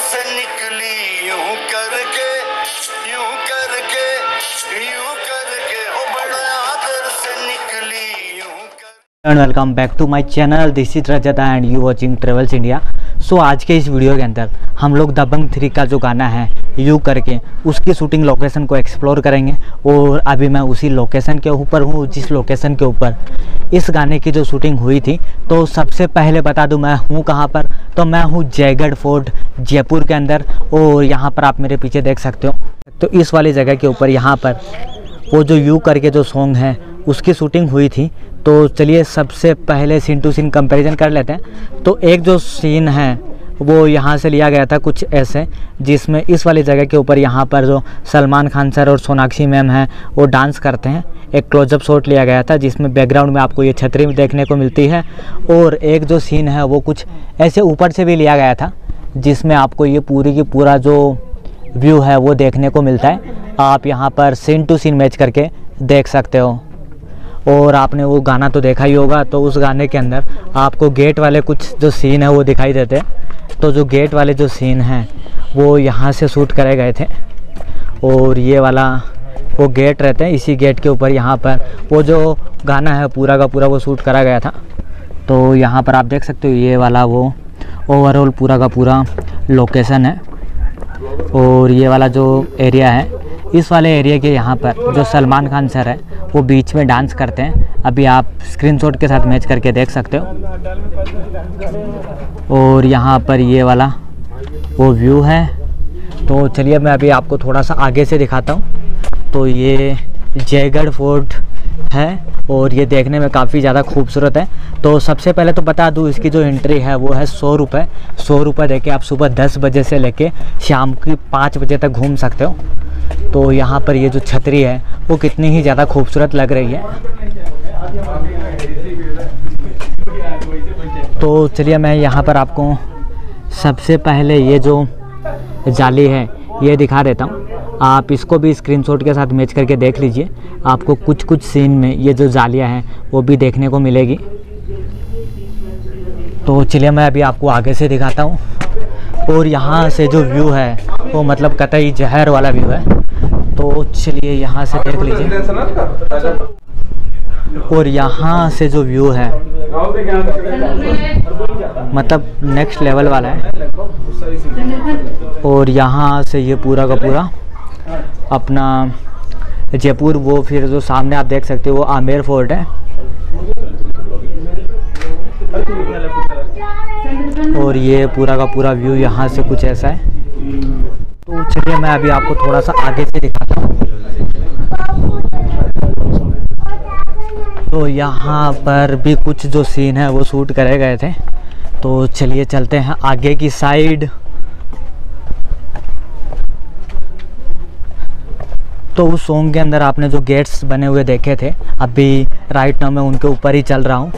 से निकली यूं करके यूं करके यूं करके हो बड़ा आदर से निकली यूं कर। And welcome back to my channel, this is Rajat and you watching travels India. सो आज के इस वीडियो के अंदर हम लोग दबंग 3 का जो गाना है यू करके उसकी शूटिंग लोकेशन को एक्सप्लोर करेंगे। और अभी मैं उसी लोकेशन के ऊपर हूँ जिस लोकेशन के ऊपर इस गाने की जो शूटिंग हुई थी। तो सबसे पहले बता दूं मैं हूँ कहाँ पर। तो मैं हूँ जयगढ़ फोर्ट जयपुर के अंदर, और यहाँ पर आप मेरे पीछे देख सकते हो। तो इस वाली जगह के ऊपर यहाँ पर वो जो यू करके जो सॉन्ग है उसकी शूटिंग हुई थी। तो चलिए सबसे पहले सीन टू सीन कंपैरिजन कर लेते हैं। तो एक जो सीन है वो यहाँ से लिया गया था कुछ ऐसे, जिसमें इस वाली जगह के ऊपर यहाँ पर जो सलमान खान सर और सोनाक्षी मैम हैं वो डांस करते हैं। एक क्लोजअप शॉट लिया गया था जिसमें बैकग्राउंड में आपको ये छतरी देखने को मिलती है। और एक जो सीन है वो कुछ ऐसे ऊपर से भी लिया गया था जिसमें आपको ये पूरी की पूरा जो व्यू है वो देखने को मिलता है। आप यहाँ पर सीन टू सीन मैच करके देख सकते हो। और आपने वो गाना तो देखा ही होगा, तो उस गाने के अंदर आपको गेट वाले कुछ जो सीन है वो दिखाई देते हैं। तो जो गेट वाले जो सीन हैं वो यहाँ से शूट करे गए थे। और ये वाला वो गेट रहते हैं, इसी गेट के ऊपर यहाँ पर वो जो गाना है पूरा का पूरा वो शूट करा गया था। तो यहाँ पर आप देख सकते हो ये वाला वो ओवरऑल पूरा का पूरा लोकेशन है। और ये वाला जो एरिया है, इस वाले एरिया के यहाँ पर जो सलमान खान सर है वो बीच में डांस करते हैं। अभी आप स्क्रीनशॉट के साथ मैच करके देख सकते हो। और यहाँ पर ये वाला वो व्यू है। तो चलिए मैं अभी आपको थोड़ा सा आगे से दिखाता हूँ। तो ये जयगढ़ फोर्ट है और ये देखने में काफ़ी ज़्यादा खूबसूरत है। तो सबसे पहले तो बता दूँ इसकी जो एंट्री है वो है 100 रुपये। 100 रुपये देके आप सुबह 10 बजे से लेके शाम की 5 बजे तक घूम सकते हो। तो यहाँ पर ये जो छतरी है वो कितनी ही ज़्यादा खूबसूरत लग रही है। तो चलिए मैं यहाँ पर आपको सबसे पहले ये जो जाली है ये दिखा देता हूँ। आप इसको भी स्क्रीनशॉट के साथ मैच करके देख लीजिए। आपको कुछ कुछ सीन में ये जो जालियाँ हैं वो भी देखने को मिलेगी। तो चलिए मैं अभी आपको आगे से दिखाता हूँ। और यहाँ से जो व्यू है वो मतलब कतई जहर वाला व्यू है। तो चलिए यहाँ से देख लीजिए। और यहाँ से जो व्यू है मतलब नेक्स्ट लेवल वाला है। और यहाँ से ये पूरा का पूरा अपना जयपुर, वो फिर जो सामने आप देख सकते हो वो आमेर फोर्ट है। और ये पूरा का पूरा व्यू यहाँ से कुछ ऐसा है। तो चलिए मैं अभी आपको थोड़ा सा आगे से दिखाता हूँ। तो यहाँ पर भी कुछ जो सीन है वो शूट करे गए थे। तो चलिए चलते हैं आगे की साइड। तो उस सॉन्ग के अंदर आपने जो गेट्स बने हुए देखे थे, अभी राइट नाउ मैं उनके ऊपर ही चल रहा हूँ।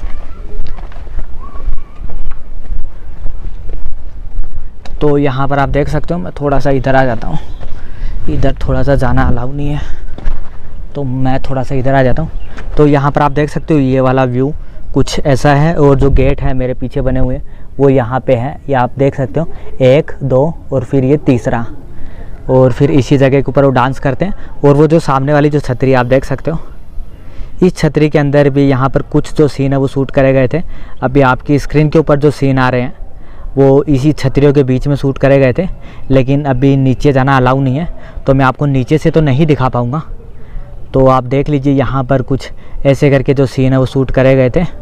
तो यहाँ पर आप देख सकते हो, मैं थोड़ा सा इधर आ जाता हूँ। इधर थोड़ा सा जाना अलाउ नहीं है तो मैं थोड़ा सा इधर आ जाता हूँ। तो यहाँ पर आप देख सकते हो ये वाला व्यू कुछ ऐसा है। और जो गेट है मेरे पीछे बने हुए वो यहाँ पे है, ये आप देख सकते हो 1 2 और फिर ये तीसरा। और फिर इसी जगह के ऊपर वो डांस करते हैं। और वो जो सामने वाली जो छतरी आप देख सकते हो, इस छतरी के अंदर भी यहाँ पर कुछ जो सीन है वो शूट करे गए थे। अभी आपकी स्क्रीन के ऊपर जो सीन आ रहे हैं वो इसी छतरियों के बीच में शूट करे गए थे। लेकिन अभी नीचे जाना अलाउ नहीं है तो मैं आपको नीचे से तो नहीं दिखा पाऊँगा। तो आप देख लीजिए यहाँ पर कुछ ऐसे करके जो सीन है वो शूट करे गए थे।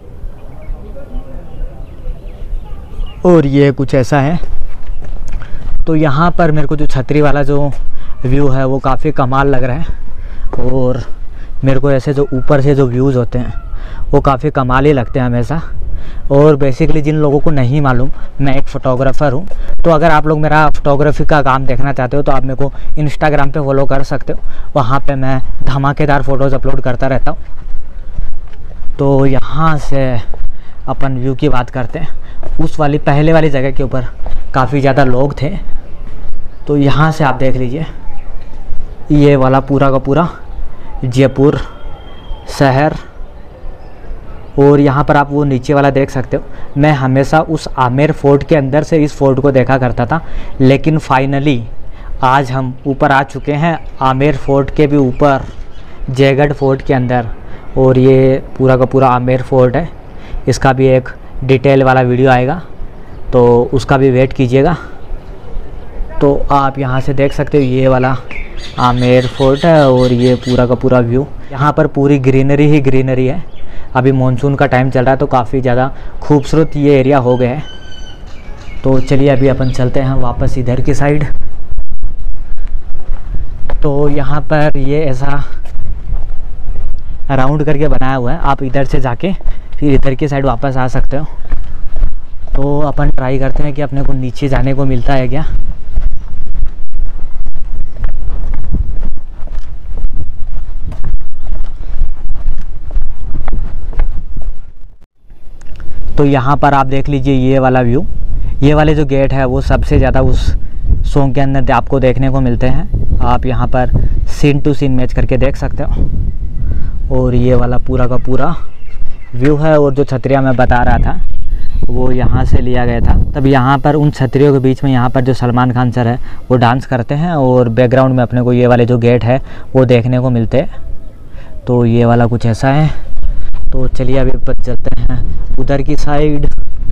और ये कुछ ऐसा है। तो यहाँ पर मेरे को जो छतरी वाला जो व्यू है वो काफ़ी कमाल लग रहा है। और मेरे को ऐसे जो ऊपर से जो व्यूज़ होते हैं वो काफ़ी कमाल ही लगते हैं हमेशा। और बेसिकली जिन लोगों को नहीं मालूम, मैं एक फ़ोटोग्राफ़र हूँ। तो अगर आप लोग मेरा फ़ोटोग्राफी का काम देखना चाहते हो तो आप मेरे को इंस्टाग्राम पे फॉलो कर सकते हो। वहाँ पे मैं धमाकेदार फ़ोटोज़ अपलोड करता रहता हूँ। तो यहाँ से अपन व्यू की बात करते हैं। उस वाली पहले वाली जगह के ऊपर काफ़ी ज़्यादा लोग थे। तो यहाँ से आप देख लीजिए ये वाला पूरा का पूरा जयपुर शहर। और यहाँ पर आप वो नीचे वाला देख सकते हो। मैं हमेशा उस आमेर फोर्ट के अंदर से इस फोर्ट को देखा करता था, लेकिन फाइनली आज हम ऊपर आ चुके हैं आमेर फोर्ट के भी ऊपर, जयगढ़ फोर्ट के अंदर। और ये पूरा का पूरा आमेर फोर्ट है। इसका भी एक डिटेल वाला वीडियो आएगा, तो उसका भी वेट कीजिएगा। तो आप यहाँ से देख सकते हो ये वाला आमेर फोर्ट है और ये पूरा का पूरा व्यू। यहाँ पर पूरी ग्रीनरी ही ग्रीनरी है। अभी मानसून का टाइम चल रहा है तो काफ़ी ज़्यादा खूबसूरत ये एरिया हो गया है। तो चलिए अभी अपन चलते हैं वापस इधर की साइड। तो यहाँ पर ये ऐसा राउंड करके बनाया हुआ है, आप इधर से जाके फिर इधर की साइड वापस आ सकते हो। तो अपन ट्राई करते हैं कि अपने को नीचे जाने को मिलता है क्या। तो यहाँ पर आप देख लीजिए ये वाला व्यू। ये वाले जो गेट है वो सबसे ज़्यादा उस सॉन्ग के अंदर आपको देखने को मिलते हैं। आप यहाँ पर सीन टू सीन मैच करके देख सकते हो। और ये वाला पूरा का पूरा व्यू है। और जो छतरियाँ मैं बता रहा था वो यहाँ से लिया गया था। तब यहाँ पर उन छतरियों के बीच में यहाँ पर जो सलमान खान सर है वो डांस करते हैं और बैकग्राउंड में अपने को ये वाले जो गेट है वो देखने को मिलते हैं। तो ये वाला कुछ ऐसा है। तो चलिए अभी पर चलते हैं उधर की साइड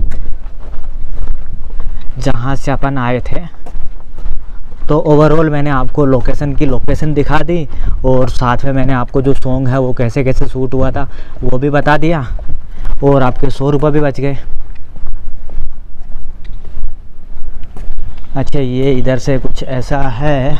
जहाँ से अपन आए थे। तो ओवरऑल मैंने आपको लोकेशन दिखा दी और साथ में मैंने आपको जो सॉन्ग है वो कैसे कैसे शूट हुआ था वो भी बता दिया और आपके 100 रुपये भी बच गए। अच्छा ये इधर से कुछ ऐसा है।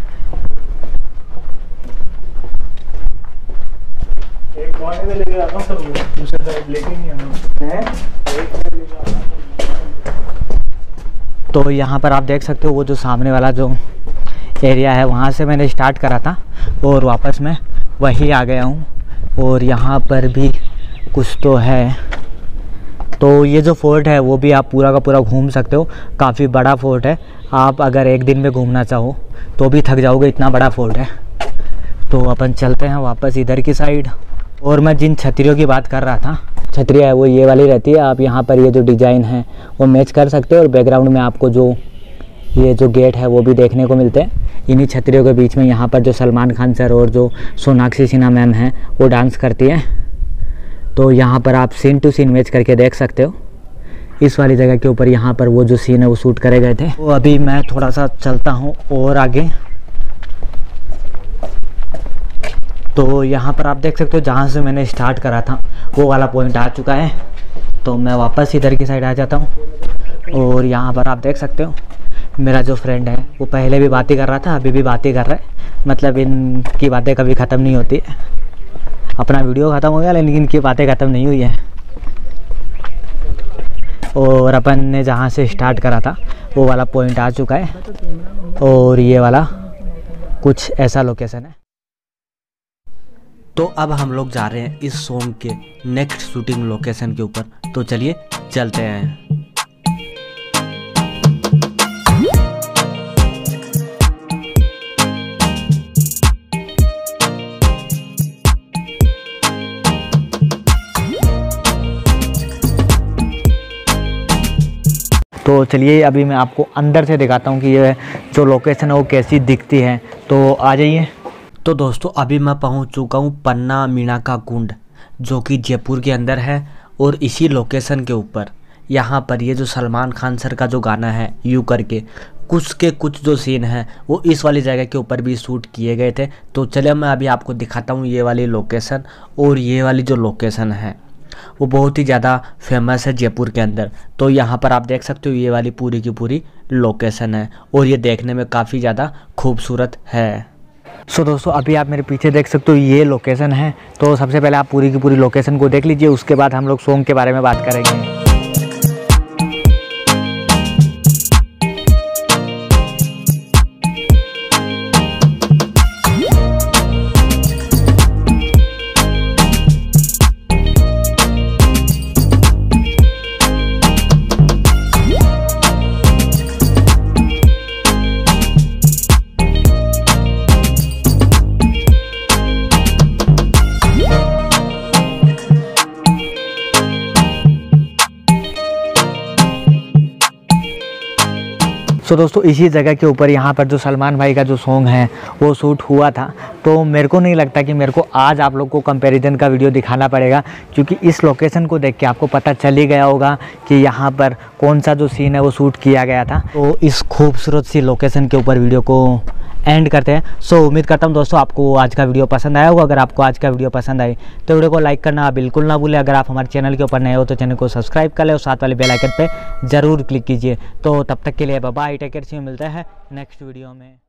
तो यहाँ पर आप देख सकते हो वो जो सामने वाला जो एरिया है वहाँ से मैंने स्टार्ट करा था और वापस मैं वही आ गया हूँ। और यहाँ पर भी कुछ तो है। तो ये जो फोर्ट है वो भी आप पूरा का पूरा घूम सकते हो। काफ़ी बड़ा फोर्ट है। आप अगर एक दिन में घूमना चाहो तो भी थक जाओगे, इतना बड़ा फोर्ट है। तो अपन चलते हैं वापस इधर की साइड। और मैं जिन छतरियों की बात कर रहा था, छतरियाँ है वो ये वाली रहती है। आप यहाँ पर ये जो डिज़ाइन है वो मैच कर सकते हो और बैकग्राउंड में आपको जो ये जो गेट है वो भी देखने को मिलते हैं। इन्हीं छतरियों के बीच में यहाँ पर जो सलमान खान सर और जो सोनाक्षी सिन्हा मैम हैं वो डांस करती हैं। तो यहाँ पर आप सीन टू सीन मैच करके देख सकते हो। इस वाली जगह के ऊपर यहाँ पर वो जो सीन है वो शूट करे गए थे। तो अभी मैं थोड़ा सा चलता हूँ और आगे। तो यहाँ पर आप देख सकते हो जहाँ से मैंने स्टार्ट करा था वो वाला पॉइंट आ चुका है। तो मैं वापस इधर की साइड आ जाता हूँ। और यहाँ पर आप देख सकते हो मेरा जो फ्रेंड है वो पहले भी बातें कर रहा था, अभी भी बातें कर रहा है। मतलब इनकी बातें कभी ख़त्म नहीं होती है। अपना वीडियो ख़त्म हो गया लेकिन इनकी बातें ख़त्म नहीं हुई है। और अपन ने जहाँ से स्टार्ट करा था वो वाला पॉइंट आ चुका है। और ये वाला कुछ ऐसा लोकेशन है। तो अब हम लोग जा रहे हैं इस सॉन्ग के नेक्स्ट शूटिंग लोकेशन के ऊपर। तो चलिए चलते हैं। तो चलिए अभी मैं आपको अंदर से दिखाता हूँ कि ये जो लोकेशन है वो कैसी दिखती है। तो आ जाइए। तो दोस्तों अभी मैं पहुँच चुका हूँ पन्ना मीना का कुंड, जो कि जयपुर के अंदर है। और इसी लोकेशन के ऊपर यहाँ पर ये जो सलमान खान सर का जो गाना है यूँ करके कुछ जो सीन हैं वो इस वाली जगह के ऊपर भी शूट किए गए थे। तो चलिए मैं अभी आपको दिखाता हूँ ये वाली लोकेशन। और ये वाली जो लोकेशन है वो बहुत ही ज़्यादा फेमस है जयपुर के अंदर। तो यहाँ पर आप देख सकते हो ये वाली पूरी की पूरी लोकेशन है और ये देखने में काफ़ी ज़्यादा खूबसूरत है। सो दोस्तों अभी आप मेरे पीछे देख सकते हो ये लोकेशन है। तो सबसे पहले आप पूरी की पूरी लोकेशन को देख लीजिए, उसके बाद हम लोग सॉन्ग के बारे में बात करेंगे। सो दोस्तों इसी जगह के ऊपर यहाँ पर जो सलमान भाई का जो सॉन्ग है वो शूट हुआ था। तो मेरे को नहीं लगता कि मेरे को आज आप लोग को कंपैरिजन का वीडियो दिखाना पड़ेगा, क्योंकि इस लोकेशन को देख के आपको पता चल ही गया होगा कि यहाँ पर कौन सा जो सीन है वो शूट किया गया था। तो इस खूबसूरत सी लोकेशन के ऊपर वीडियो को एंड करते हैं। सो उम्मीद करता हूँ दोस्तों आपको आज का वीडियो पसंद आया होगा। अगर आपको आज का वीडियो पसंद आए तो वीडियो को लाइक करना बिल्कुल ना भूलें। अगर आप हमारे चैनल के ऊपर नए हो तो चैनल को सब्सक्राइब कर लें और साथ वाले बेल आइकन पे ज़रूर क्लिक कीजिए। तो तब तक के लिए बाय बाय, टेक केयर, मिलते हैं नेक्स्ट वीडियो में।